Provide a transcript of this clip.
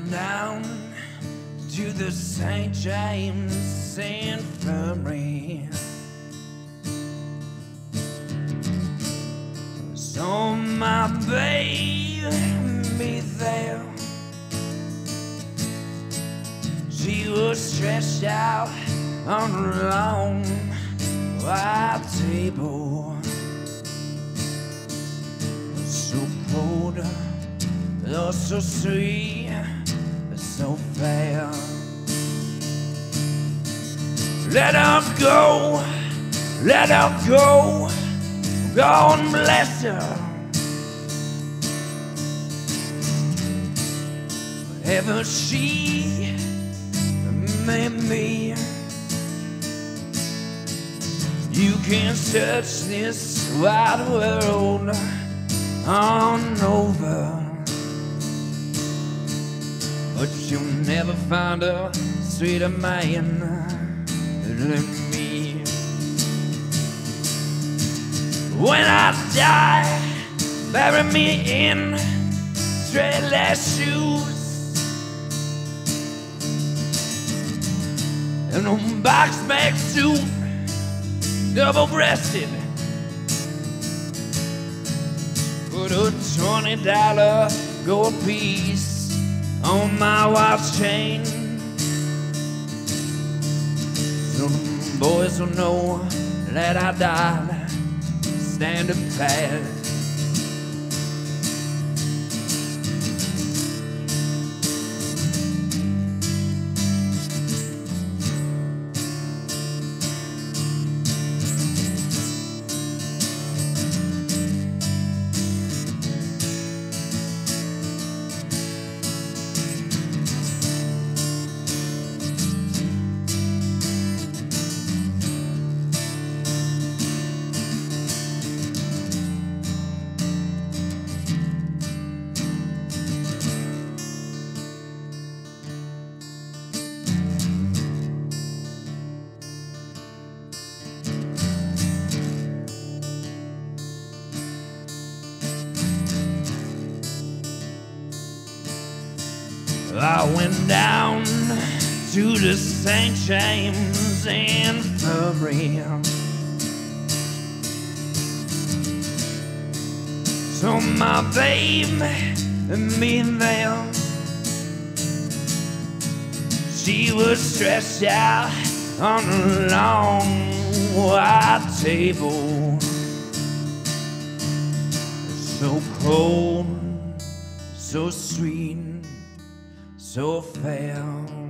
went down to the Saint James Infirmary. Saw my baby there. She was stretched out on a long white table. So cold, oh so sweet, so fair. Let her go, let her go, God bless her. Whatever she may be, you can search this wide world on over, but you'll never find a sweeter man than me. When I die, bury me in straight-lashed shoes and a box-back suit, double-breasted. Put a $20 gold piece on my watch chain, so the boys will know that I died standing fast. I went down to the Saint James Infirmary. So my babe and me there. She was stretched out on a long white table. So cold, so sweet, so fair.